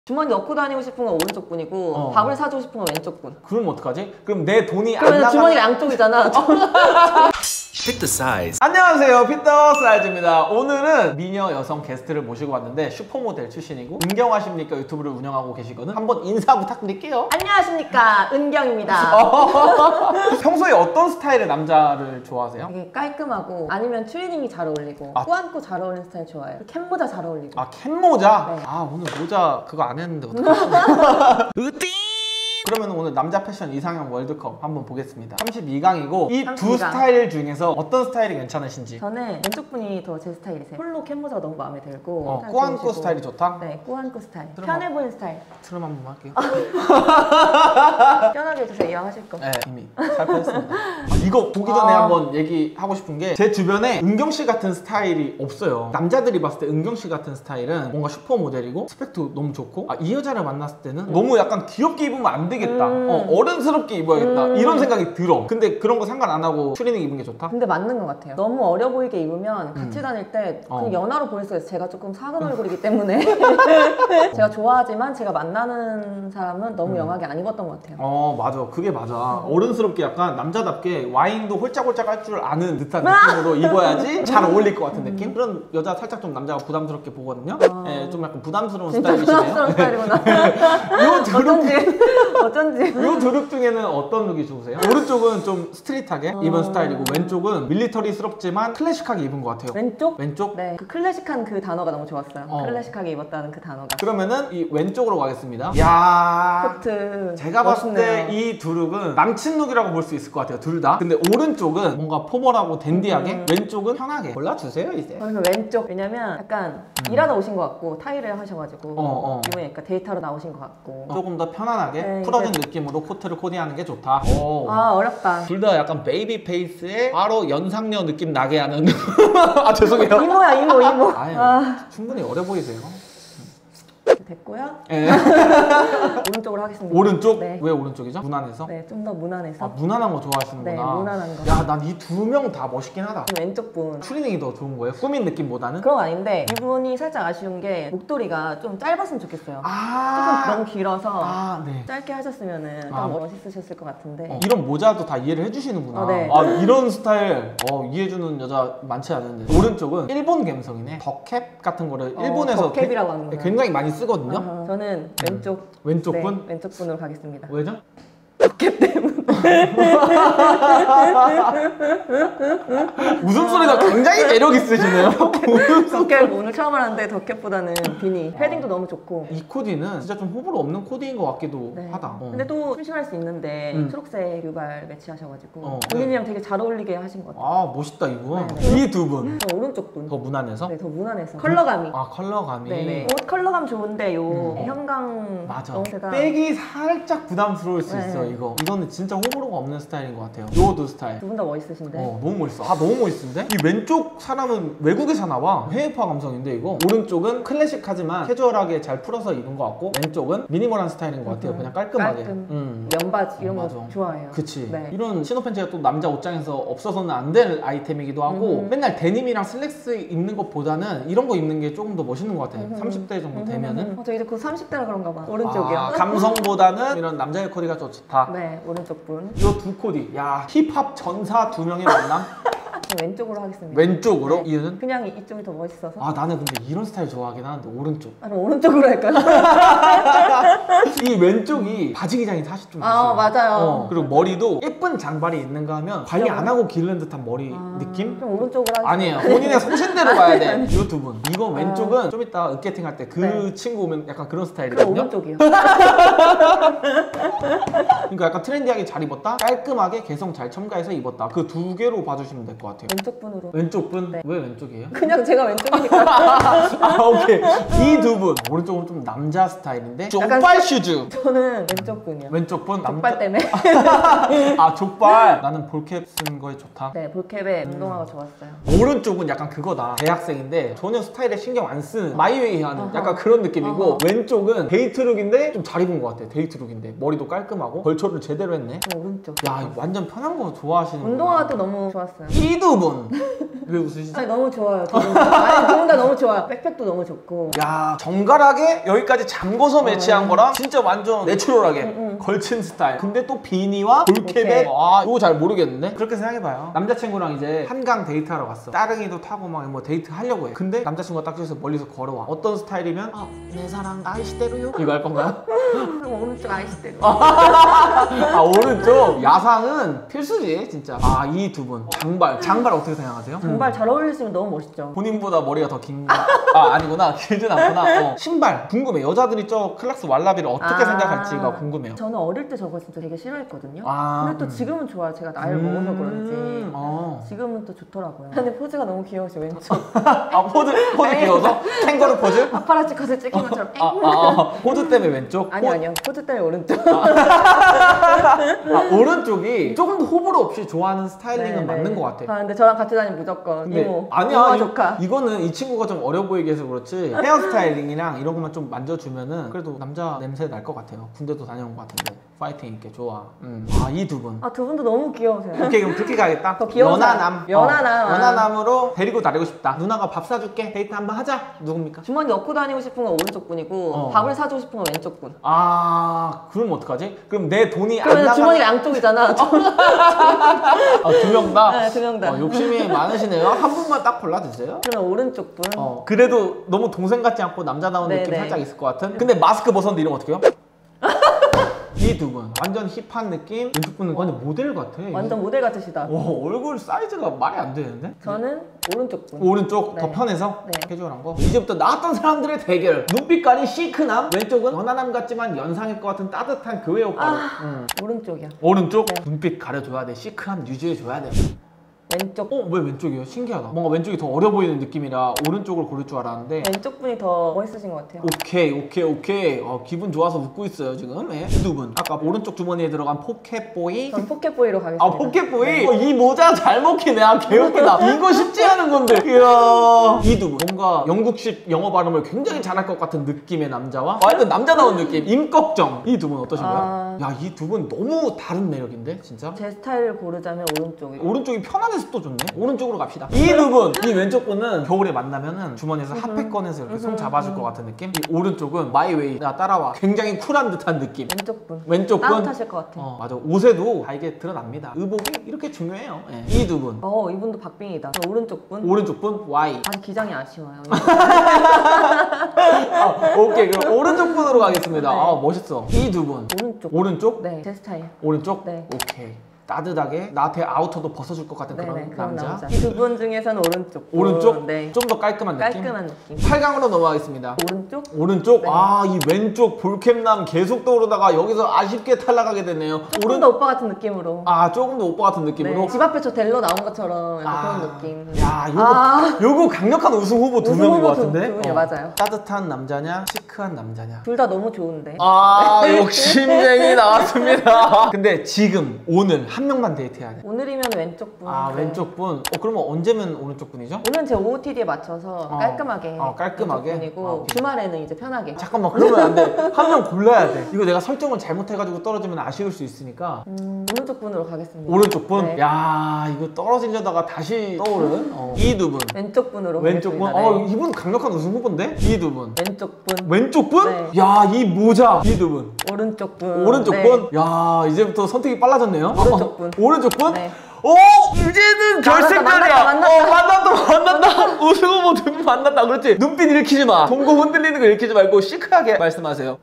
주머니 넣고 다니고 싶은 건 오른쪽 분이고 밥을 사주고 싶은 건 왼쪽 분. 그럼 어떡하지? 그럼 내 돈이 안 그러면 나가... 주머니가 양쪽이잖아. Pick the size. 안녕하세요, 핏더 사이즈입니다. 오늘은 미녀 여성 게스트를 모시고 왔는데 슈퍼모델 출신이고 은경하십니까 유튜브를 운영하고 계시거든. 한번 인사 부탁드릴게요. 안녕하십니까, 은경입니다. 평소에 어떤 스타일의 남자를 좋아하세요? 되게 깔끔하고 아니면 트레이닝이 잘 어울리고 꾸안꾸 잘 어울리는 스타일 좋아해요. 캔모자 잘 어울리고. 아, 캔모자? 네. 아, 오늘 모자 그거 안 했는데 어떡하지? 그러면 오늘 남자 패션 이상형 월드컵 한번 보겠습니다. 32강이고 이 두 32강. 스타일 중에서 어떤 스타일이 괜찮으신지. 저는 왼쪽 분이 더 제 스타일이세요. 폴로 캔모자가 너무 마음에 들고 꾸안꾸 좋으시고. 스타일이 좋다? 네, 꾸안꾸 스타일. 트름 편해 보이는 스타일. 트름 한번 할게요. 편하게 해주세요, 이왕하실 거. 네, 이미 잘 뺐습니다. 이거 보기 전에 한번 얘기하고 싶은 게 제 주변에 은경 씨 같은 스타일이 없어요. 남자들이 봤을 때 은경 씨 같은 스타일은 뭔가 슈퍼모델이고 스펙도 너무 좋고 이 여자를 만났을 때는 너무 약간 귀엽게 입으면 안 되겠다. 어른스럽게 입어야겠다. 이런 생각이 들어. 근데 그런 거 상관 안 하고 추리닝 입은 게 좋다? 근데 맞는 것 같아요. 너무 어려 보이게 입으면 같이 다닐 때 그 연하로 보일 수가 있어요. 제가 조금 작은 얼굴이기 때문에 제가 좋아하지만 제가 만나는 사람은 너무 영하게 안 입었던 것 같아요. 맞아. 그게 맞아. 어른스럽게 약간 남자답게 와인도 홀짝홀짝 할 줄 아는 듯한 느낌으로 입어야지 잘 어울릴 것 같은 느낌? 그런 여자 살짝 좀 남자가 부담스럽게 보거든요. 네, 좀 약간 부담스러운 진짜 스타일이시네요. 부담스러운 스타일이구나. 요 드룩, 어쩐지. 요 드룩 중에는 어떤 룩이 좋으세요? 오른쪽은 좀 스트릿하게 입은 스타일이고 왼쪽은 밀리터리스럽지만 클래식하게 입은 것 같아요. 왼쪽? 왼쪽? 네, 그 클래식한 그 단어가 너무 좋았어요. 클래식하게 입었다는 그 단어가. 그러면은 이 왼쪽으로 가겠습니다. 야, 코트 제가 봤을 때 멋있네요. 이 두 룩은 남친 룩이라고 볼 수 있을 것 같아요. 둘 다. 근데 오른쪽은 뭔가 포멀하고 댄디하게, 왼쪽은 편하게 골라주세요 이제. 저는 그 왼쪽. 왜냐면 약간 일하다 오신 것 같고 타이를 하셔가지고 기분이 약간 데이터로 나오신 것 같고 조금 더 편안하게 네, 풀어진 느낌으로 코트를 코디하는 게 좋다. 아, 어렵다. 둘 다 약간 베이비 페이스에 바로 연상녀 느낌 나게 하는 아, 죄송해요. 이모야, 이모. 아유, 충분히 어려 보이세요. 됐고요. 네. 오른쪽으로 하겠습니다. 오른쪽? 네. 왜 오른쪽이죠? 무난해서? 네, 좀 더 무난해서. 무난한 거 좋아하시는구나. 네, 무난한 거. 야, 난 이 두 명 다 멋있긴 하다. 왼쪽 분. 추리닝이 더 좋은 거예요? 꾸민 느낌보다는? 그런 거 아닌데 이분이 살짝 아쉬운 게 목도리가 좀 짧았으면 좋겠어요. 조금 너무 길어서 네. 짧게 하셨으면은 좀 멋있으셨을 것 같은데. 이런 모자도 다 이해를 해주시는구나. 네. 이런 스타일 이해해주는 여자 많지 않은데. 오른쪽은 일본 감성이네. 덕캡 같은 거를 일본에서 덕캡이라고 하는 거예요. 굉장히 많이 쓰거든요. 저는 왼쪽. 왼쪽 네, 분? 왼쪽 분으로 가겠습니다. 왜죠? 덕캡 때문에. 웃음소리가 굉장히 매력 있으시네요. 덕캡 오늘 처음 알았는데 덕캡보다는 비니. 패딩도 너무 좋고. 이 코디는 진짜 좀 호불호 없는 코디인 것 같기도 네. 하다. 근데 또 심심할 수 있는데 초록색 유발 매치하셔가지고 네. 본인이랑 되게 잘 어울리게 하신 것 같아요. 멋있다 이분. 네. 이 두 분. 저 오른쪽 분. 더 무난해서? 네, 더 무난해서. 컬러감이. 컬러감이. 네네. 옷 컬러감 좋은데 요 형광 맞아. 너무 제가 백이 살짝 부담스러울 수 네. 있어 이거. 이거는 진짜 호불호가 없는 스타일인 것 같아요. 요 두 스타일. 두 분 다 멋있으신데. 너무 멋있어. 너무 멋있는데? 이 왼쪽 사람은 외국에 사나 봐. 해외파 감성인데 이거. 오른쪽은 클래식하지만 캐주얼하게 잘 풀어서 입은 것 같고 왼쪽은 미니멀한 스타일인 것 같아요. 그냥 깔끔하게. 면바지 이런 맞아. 거 좋아해요. 그치. 네. 이런 신호 팬츠가 또 남자 옷장에서 없어서는 안 될 아이템이기도 하고 맨날 데님이랑 슬랙스 입는 것보다는 이런 거 입는 게 조금 더 멋있는 것 같아요. 30대 정도 되면은. 저 이제 곧 30대라 그런가 봐. 오른쪽이요. 감성보다는 이런 남자의 코디가 더 좋다. 네, 오른쪽 분. 이 두 코디. 야, 힙합 전사 두 명의 만남? 저 왼쪽으로 하겠습니다. 왼쪽으로? 네. 이유는? 그냥 이쪽이 더 멋있어서. 나는 근데 이런 스타일 좋아하긴 하는데 오른쪽. 그럼 오른쪽으로 할까요? 이 왼쪽이 바지 기장이 사실 좀 있어요. 맞아요. 그리고 머리도 예쁜 장발이 있는가 하면 관리 안 하고 기르는 듯한 머리 느낌? 그럼 오른쪽으로 하겠습니다. 아니에요. 본인의 소신대로 가야 돼. 이 두 분. 이거 왼쪽은 좀 이따 으깨팅 할 때 그 친구 오면 약간 그런 그럼 스타일이거든요. 오른쪽이요. 그러니까 약간 트렌디하게 잘 입었다, 깔끔하게 개성 잘 첨가해서 입었다. 그 두 개로 봐주시면 될 것 같아요. 왼쪽 분으로. 왼쪽 분? 네. 왜 왼쪽이에요? 그냥 제가 왼쪽이니까. 오케이. 이 두 분. 오른쪽은 좀 남자 스타일인데 좀 약간 오빨 슈즈. 오른쪽. 저는 왼쪽 분이요. 왼쪽 분. 족발 때문에. 아 족발. 나는 볼캡 쓰는 거에 좋다. 네, 볼캡에 운동화가 좋았어요. 오른쪽은 약간 그거다. 대학생인데 전혀 스타일에 신경 안 쓰는 마이웨이 하는 약간 그런 느낌이고 왼쪽은 데이트룩인데 좀 잘 입은 것 같아. 데이트룩인데 머리도 깔끔하고 벌초를 제대로 했네. 저 오른쪽. 야 이거 완전 편한 거 좋아하시는 운동화가 또 너무 좋았어요. 이 두 분. 왜 웃으시지? 아니 너무 좋아요. 두 분 다. 아니 두 분 다 너무 좋아요. 백팩도 너무 좋고. 야 정갈하게 여기까지 잠궈서 매치한 거랑 진짜 완전 내추럴하게 걸친 스타일. 근데 또 비니와 볼캡에 아 이거 잘 모르겠는데? 그렇게 생각해봐요. 남자친구랑 이제 한강 데이트하러 갔어. 따릉이도 타고 막 뭐 데이트 하려고 해. 근데 남자친구가 딱 저기서 멀리서 걸어와. 어떤 스타일이면 내 사랑 아이시대로요? 이거 할 건가요? 그럼 오른쪽 아이시대로. 아 오른쪽 야상은 필수지 진짜. 아 이 두 분 장발 어떻게 생각하세요? 정말 잘 어울리시면 너무 멋있죠. 본인보다 머리가 더 긴 거. 아 아니구나 길진 않구나. 신발 궁금해. 여자들이 저 클락스 왈라비를 어떻게 생각할지가 궁금해요. 저는 어릴 때 저거 진짜 되게 싫어했거든요. 아, 근데 또 지금은 좋아요. 제가 나이를 먹어서 그런지 지금은 또 좋더라고요. 근데 포즈가 너무 귀여우시 왼쪽. 아 포즈 귀여워서? 캥거루 포즈? 파파라치 컷을 찍힌 것처럼. 포즈 때문에 왼쪽? 아니요. 포즈 때문에 오른쪽. 오른쪽이 조금 더 호불호 없이 좋아하는 스타일링은 맞는 것 같아. 아 근데 저랑 같이 다니면 무조건 근데 이모. 아니야 조카. 이거는 이 친구가 좀 어려 보이게 해서 그렇지 헤어스타일링이랑 이런 것만 좀 만져주면은 그래도 남자 냄새 날 것 같아요. 군대도 다녀온 것 같은데 파이팅 있게 좋아. 이 두 분. 아 두 분도 너무 귀여우세요. 오케이 그럼 그렇게 가겠다. 더 귀여운 연하남. 연하남. 연하남으로 데리고 다니고 싶다. 누나가 밥 사줄게. 데이트 한번 하자. 누굽니까? 주머니 넣고 다니고 싶은 건 오른쪽 분이고 밥을 사주고 싶은 건 왼쪽 분. 아 그럼 어떡하지? 그럼 내 돈이 안 그러면 나가. 주머니가 양쪽이잖아. 두 명 다? 네, 두 명 다. 욕심이 많으시네요. 한 분만 딱 골라주세요. 그러면 오른쪽 분. 그래도 너무 동생 같지 않고 남자다운 네, 느낌 네. 살짝 있을 것 같은? 근데 마스크 벗었는데 이러면 어떡해요? 이 두 분 완전 힙한 느낌. 왼쪽 분은 완전 모델 같아. 완전 모델 같으시다. 얼굴 사이즈가 말이 안 되는데? 저는 오른쪽 분. 오른쪽 네. 더 편해서 네. 캐주얼한 거. 이제부터 나왔던 사람들의 대결. 눈빛깔이 시크남. 왼쪽은 연하남 같지만 연상일 것 같은 따뜻한 교회 오빠로. 오른쪽이요. 오른쪽 눈빛 가려줘야 돼. 시크함 유지해줘야 돼. 왼쪽. 왜 왼쪽이에요? 신기하다. 뭔가 왼쪽이 더 어려 보이는 느낌이라 오른쪽을 고를 줄 알았는데. 왼쪽 분이 더 멋있으신 것 같아요. 오케이. 기분 좋아서 웃고 있어요 지금. 이 두 분. 아까 오른쪽 주머니에 들어간 포켓보이. 전 포켓보이로 가겠습니다. 포켓보이? 네. 이 모자 잘 먹히네. 개웃기다. 이거 쉽지 않은 건데. 이야. 이 두 분. 뭔가 영국식 영어 발음을 굉장히 잘할 것 같은 느낌의 남자와 완전 남자다운 느낌. 임꺽정. 이 두 분 어떠신가요? 야, 이 두 분 너무 다른 매력인데 진짜? 제 스타일을 고르자면 오른쪽이요. 오른쪽이 편안해서 또 좋네. 오른쪽으로 갑시다. 이 두 분. 이 왼쪽 분은 겨울에 만나면은 주머니에서 핫팩 꺼내서 이렇게 손 잡아줄 것 같은 느낌. 이 오른쪽은 마이웨이. 나 따라와. 굉장히 쿨한 듯한 느낌. 왼쪽 분. 왼쪽 분. 따뜻하실 것 같아요. 맞아. 옷에도 다 이게 드러납니다. 의복이 이렇게 중요해요. 이 두 분. 이분도 박빙이다. 저 오른쪽 분. 오른쪽 분 Y. 아직 기장이 아쉬워요. 오케이. 그럼 오른쪽 분으로 가겠습니다. 네. 멋있어. 이 두 분. 오른쪽. 오른쪽? 네, 제 스타일. 오른쪽? 네. 오케이. 따뜻하게 나한테 아우터도 벗어줄 것 같은 네네, 그런 남자. 이 두 분 중에서는 오른쪽. 분. 오른쪽? 네. 좀 더 깔끔한 느낌? 깔끔한 느낌. 8강으로 넘어가겠습니다. 오른쪽? 오른쪽? 네. 이 왼쪽 볼캠남 계속 떠오르다가 여기서 아쉽게 탈락하게 됐네요. 조금 더 오빠 같은 느낌으로. 조금 더 오빠 같은 느낌으로? 네, 집 앞에 저 델로 나온 것처럼 약간 그런 느낌. 야, 요거 강력한 우승 후보 두 우승 명인 것 후보 같은데? 두 분이요, 맞아요. 따뜻한 남자냐, 시크한 남자냐. 둘 다 너무 좋은데. 욕심쟁이 나왔습니다. 근데 지금, 오늘 한 명만 데이트해야 돼. 오늘이면 왼쪽 분. 네. 왼쪽 분. 그러면 언제면 오른쪽 분이죠? 오늘은 제 OOTD에 맞춰서 깔끔하게. 깔끔하게? 왼쪽 분이고 주말에는 이제 편하게. 잠깐만, 그러면 안 돼. 한 명 골라야 돼. 이거 내가 설정을 잘못해가지고 떨어지면 아쉬울 수 있으니까. 오른쪽 분으로 가겠습니다. 오른쪽 분? 네. 야, 이거 떨어지려다가 다시 떠오른 이 두 분. 왼쪽 분으로 왼쪽 분? 가겠습니다. 네. 이분 강력한 우승 후보인데? 이 두 분. 왼쪽 분. 왼쪽 분? 네. 야, 이 모자. 이 두 분. 오른쪽 분. 오른쪽 네. 분? 야, 이제부터 선택이 빨라졌네요. 오른쪽 분. 오른쪽 분? 네. 이제는 결승전이야. 만났다. 우승 후보 두 분 만났다. 그렇지? 눈빛 일으키지 마. 동공 흔들리는 거 일으키지 말고 시크하게 말씀하세요.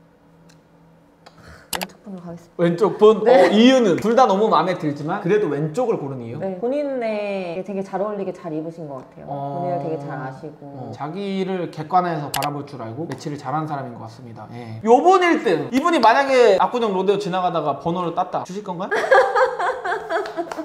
왼쪽 분으로 가겠습니다. 왼쪽 분? 네. 이유는? 둘 다 너무 마음에 들지만 그래도 왼쪽을 고른 이유? 네. 본인에 되게 잘 어울리게 잘 입으신 것 같아요. 본인을 되게 잘 아시고. 자기를 객관해서 바라볼 줄 알고 매치를 잘하는 사람인 것 같습니다. 요번 1등 이분이 만약에 압구정 로데오 지나가다가 번호를 땄다 주실 건가요?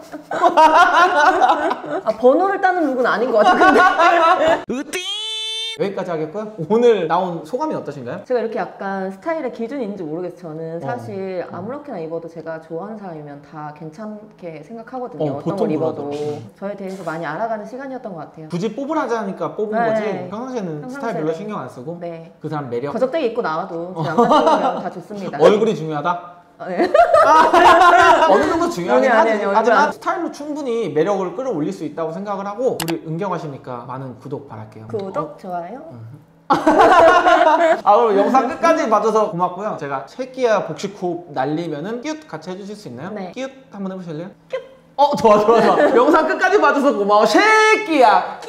번호를 따는 룩은 아닌 것 같아요. 근데. 여기까지 하겠고요. 오늘 나온 소감이 어떠신가요? 제가 이렇게 약간 스타일의 기준이 있는지 모르겠어요. 저는 사실 아무렇게나 입어도 제가 좋아하는 사람이면 다 괜찮게 생각하거든요. 어떤 보통 걸 입어도. 그러더라고요. 저에 대해서 많이 알아가는 시간이었던 것 같아요. 굳이 뽑으라자니까 뽑은 네. 거지 평상시에는 스타일 별로 평상시에는. 신경 안 쓰고 네. 그 사람 매력 거적대기 입고 나와도 제 남자친구면 다 좋습니다. 얼굴이 중요하다? 네. 어느 정도 중요하긴 아니, 하지. 아니, 얼굴 하지만 안- 스타일로 충분히 매력을 끌어올릴 수 있다고 생각을 하고 우리 은경하시니까 많은 구독 바랄게요. 구독, 좋아요. 그럼 영상 끝까지 봐줘서 고맙고요. 제가 새끼야 복식 호흡 날리면은 뀨 같이 해주실 수 있나요? 네. 뀨 한번 해보실래요? 뀨. 좋아. 영상 끝까지 봐줘서 고마워. 새끼야.